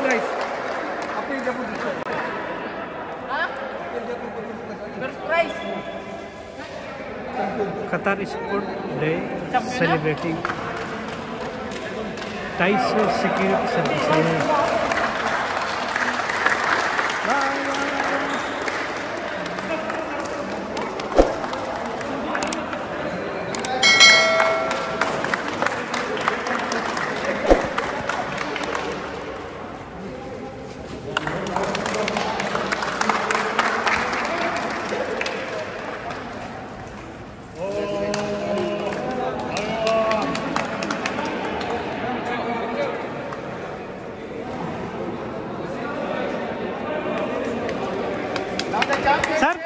prize. Apa yang dia pun dapat? Hah? Apa yang dia pun dapat? First prize. Qatar Sport Day celebrating Taiso Security Services. Sir?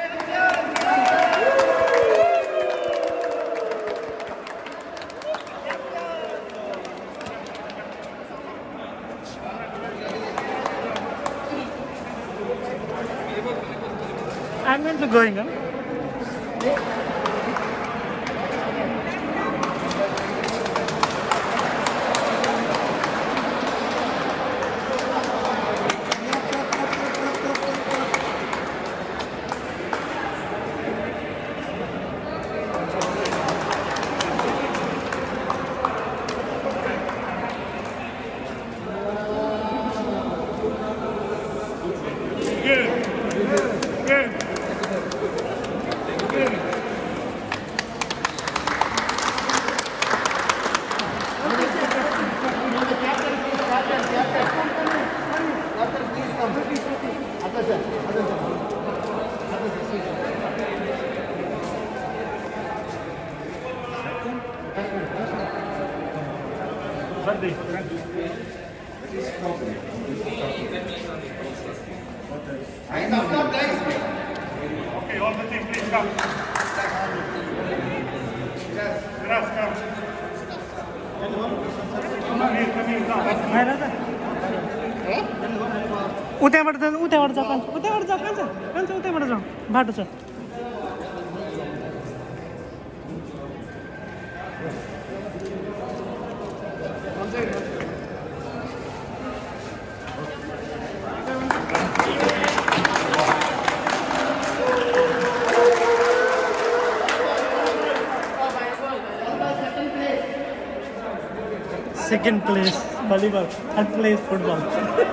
I'm going to going on. Okay, all the team, please come. Grass, come. Come here, come. उतैबाट जाऊ कान्छ उतैबाट जाऊ बाटो छ Second place volleyball, third place football.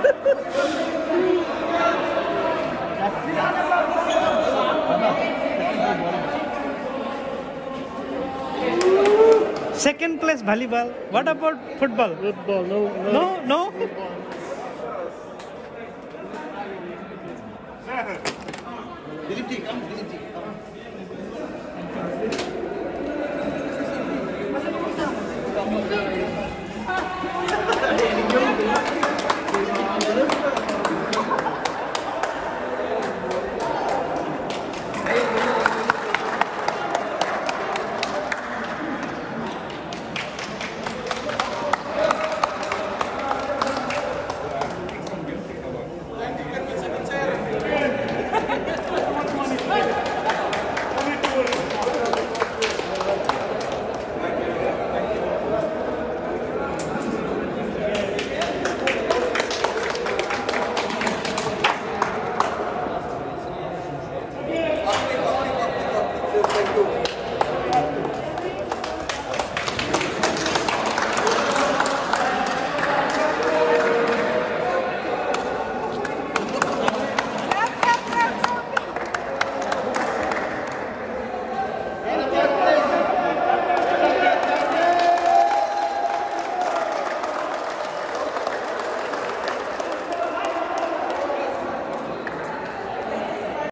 Second place volleyball. What about football? Football, no. No. Dilip ji, come.